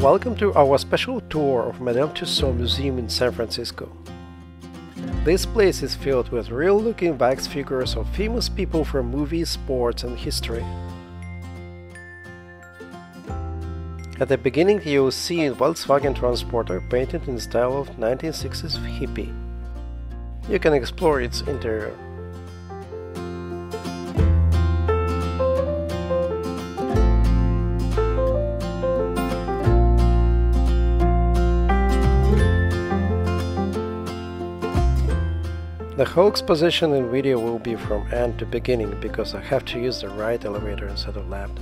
Welcome to our special tour of Madame Tussauds Museum in San Francisco. This place is filled with real-looking wax figures of famous people from movies, sports, and history. At the beginning you'll see a Volkswagen Transporter painted in the style of 1960s hippie. You can explore its interior. The whole exposition and video will be from end to beginning because I have to use the right elevator instead of left.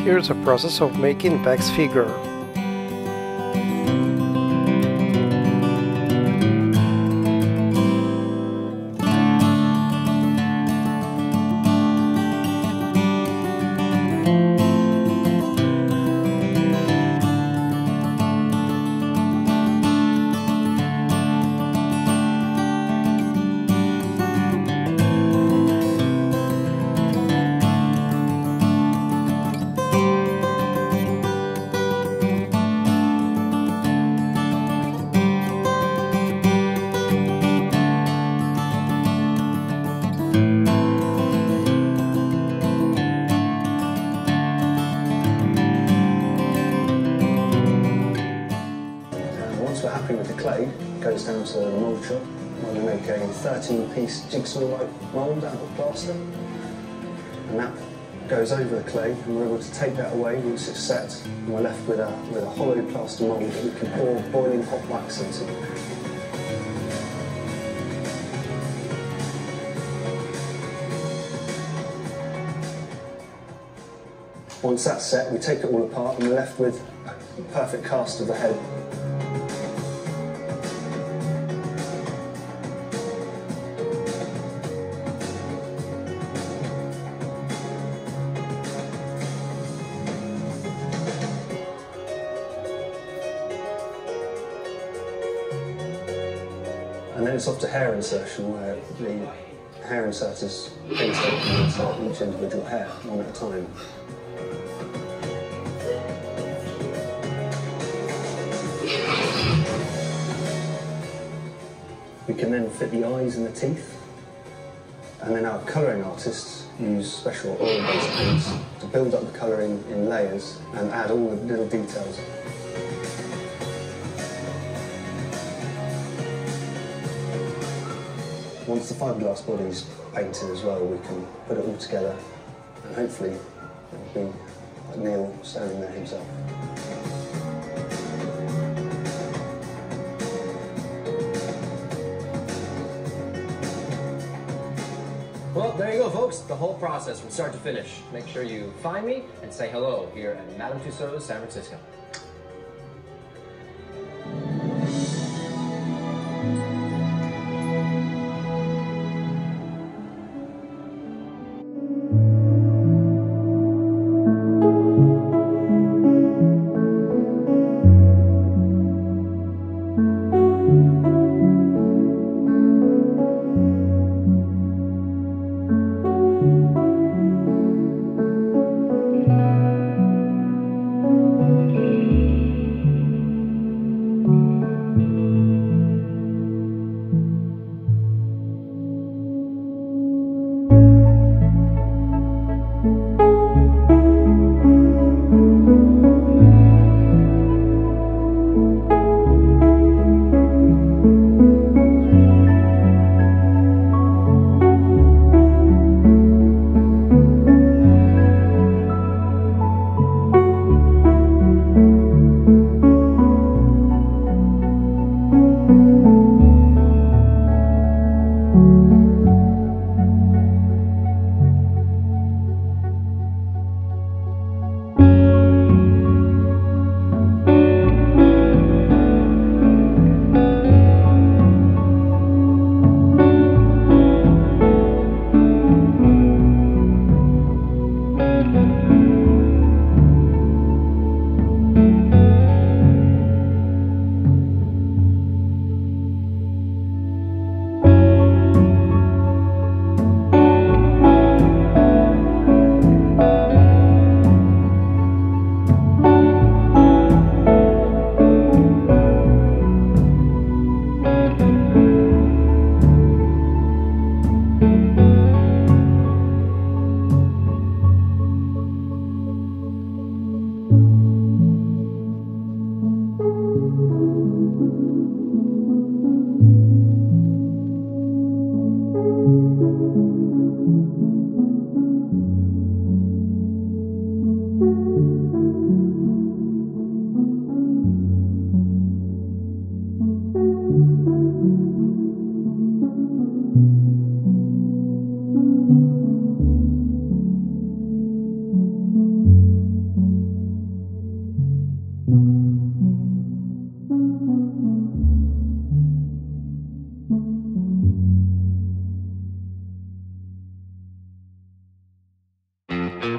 Here's the process of making wax figure. Once we're happy with the clay, it goes down to the mould shop where we make a 13-piece jigsaw-like mould out of plaster. And that goes over the clay, and we're able to take that away once it's set, and we're left with a hollow plaster mould that we can pour boiling hot wax into. Once that's set, we take it all apart and we're left with a perfect cast of the head. And then it's off to hair insertion, where the hair insert is painstakingly insert each individual hair, one at a time. We can then fit the eyes and the teeth, and then our colouring artists use special oil-based paints to build up the colouring in layers and add all the little details. Once the fiberglass body's painted as well, we can put it all together, and hopefully it'll be like Neil standing there himself. Well, there you go, folks. The whole process from start to finish. Make sure you find me and say hello here at Madame Tussauds, San Francisco.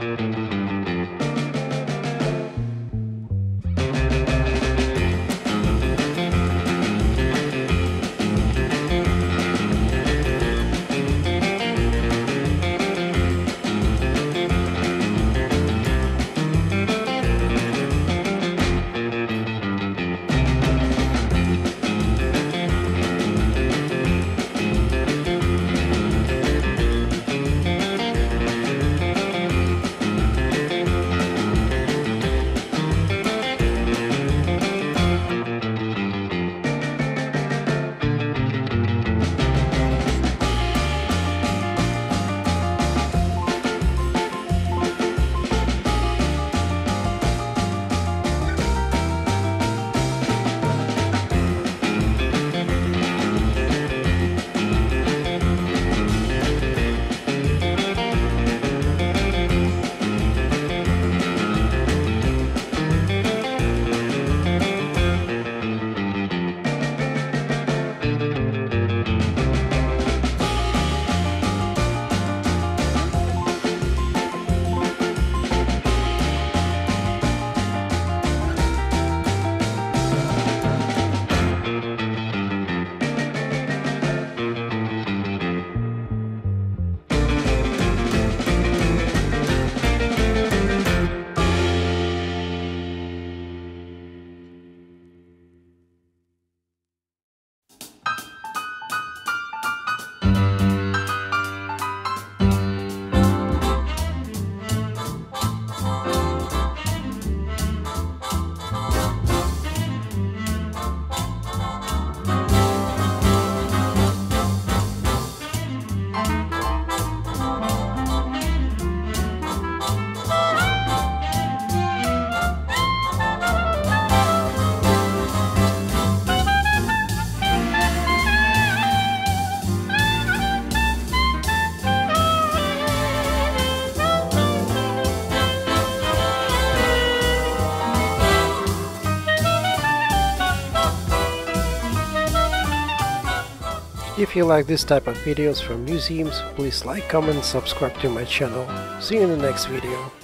If you like this type of videos from museums, please like, comment, and subscribe to my channel. See you in the next video.